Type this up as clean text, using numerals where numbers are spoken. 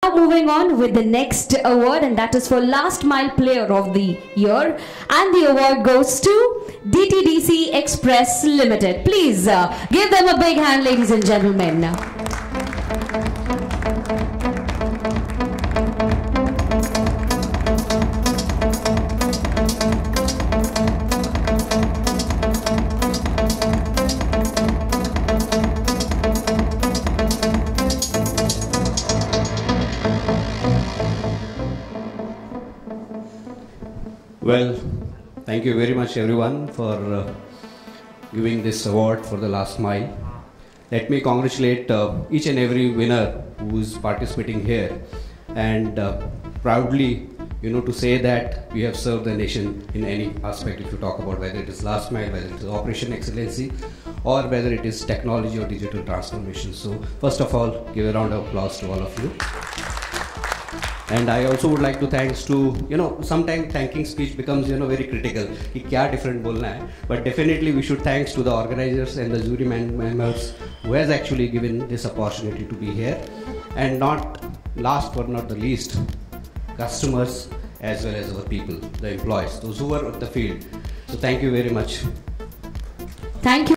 now moving on with the next award, and that is for Last Mile Player of the Year, and the award goes to DTDC Express Ltd. Please give them a big hand, ladies and gentlemen. Well, thank you very much everyone for giving this award for the last mile. Let me congratulate each and every winner who is participating here, and proudly, to say that we have served the nation in any aspect. If you talk about whether it is last mile, whether it is operation excellency, or whether it is technology or digital transformation. So first of all, give a round of applause to all of you. And I also would like to thanks to, sometimes thanking speech becomes, very critical. कि क्या different बोलना है. But definitely we should thanks to the organizers and the jury members who has actually given this opportunity to be here. And not last but not the least, customers as well as our people, the employees, those who are at the field. So thank you very much. Thank you.